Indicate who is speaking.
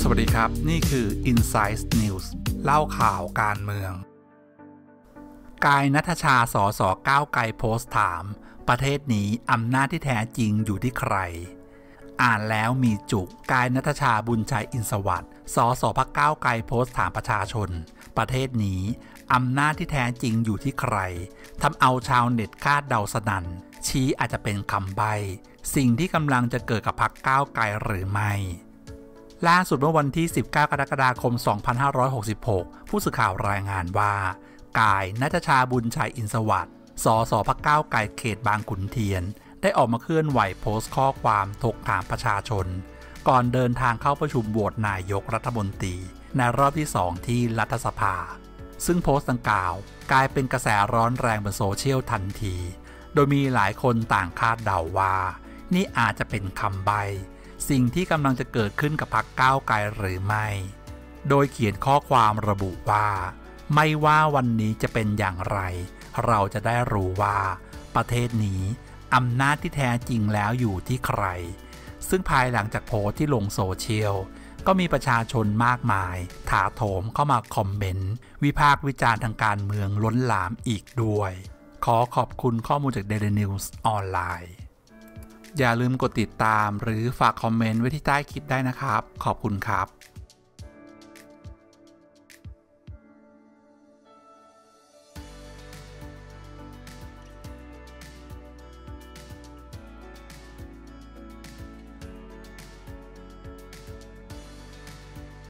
Speaker 1: วัสดีครับนี่คือ Insight News เล่าข่าวการเมืองกายณัฐชาสสก้าวไกลโพสต์ถามประเทศนี้อำนาจที่แท้จริงอยู่ที่ใครอ่านแล้วมีจุกกายณัฐชาบุญชัยอินทร์สวัสดิ์สสพรรคก้าวไกลโพสต์ถามประชาชนประเทศนี้อำนาจที่แท้จริงอยู่ที่ใครทำเอาชาวเน็ตคาดเดาสนั่นชี้อาจจะเป็นคำใบ้สิ่งที่กำลังจะเกิดกับพรรคก้าวไกลหรือไม่ล่าสุดเมื่อวันที่ 19 กรกฎาคม 2566 ผู้สื่อข่าวรายงานว่ากายณัฐชาบุญชัยอินทร์สวัสดิ์สสพรรคก้าวไกลเขตบางขุนเทียนได้ออกมาเคลื่อนไหวโพสต์ข้อความถกถามประชาชนก่อนเดินทางเข้าประชุมโหวตนายกรัฐมนตรีในรอบที่ 2 ที่รัฐสภาซึ่งโพสต์ดังกล่าวกลายเป็นกระแสร้อนแรงบนโซเชียลทันทีโดยมีหลายคนต่างคาดเดาว่านี่อาจจะเป็นคำใบ้สิ่งที่กำลังจะเกิดขึ้นกับพรรคก้าวไกลหรือไม่โดยเขียนข้อความระบุว่าไม่ว่าวันนี้จะเป็นอย่างไรเราจะได้รู้ว่าประเทศนี้อำนาจที่แท้จริงแล้วอยู่ที่ใครซึ่งภายหลังจากโพสต์ที่ลงโซเชียลก็มีประชาชนมากมายถาโถมเข้ามาคอมเมนต์วิพากษ์วิจารณ์ทางการเมืองล้นหลามอีกด้วยขอขอบคุณข้อมูลจาก Daily News ออนไลน์อย่าลืมกดติดตามหรือฝากคอมเมนต์ไว้ที่ใต้คลิปได้นะครับขอบคุณครับ